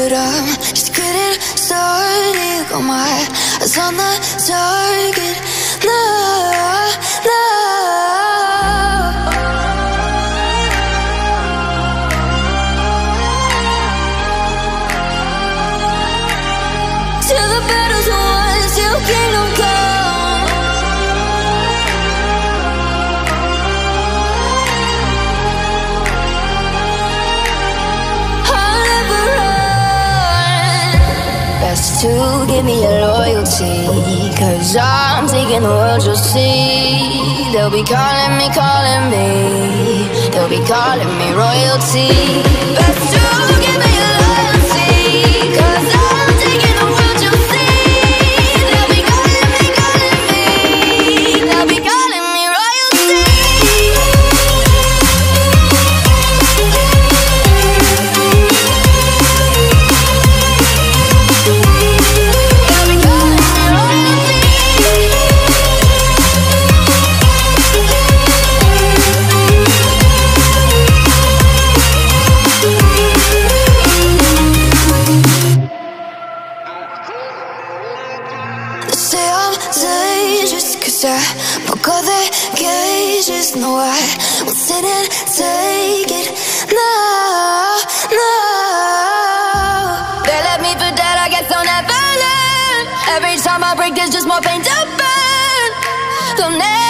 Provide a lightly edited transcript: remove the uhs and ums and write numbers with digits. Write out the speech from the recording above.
but I'm just getting started. Got my eyes on the target. No, no. Till the battle's won, till kingdom come. I'll never run. Best to give me your loyalty, 'cause I'm taking the world, you'll see. They'll be calling me, they'll be calling me royalty. Best to give me your loyalty, 'cause I'm taking the world, you'll see. They'll be calling me, they'll be calling me royalty. They'll be calling me royalty. They say I'm dangerous 'cause I broke all the cages. No, I won't sit and take it. No, no. They left me for dead, I guess I'll never learn. Every time I break, there's just more pain to burn. They'll never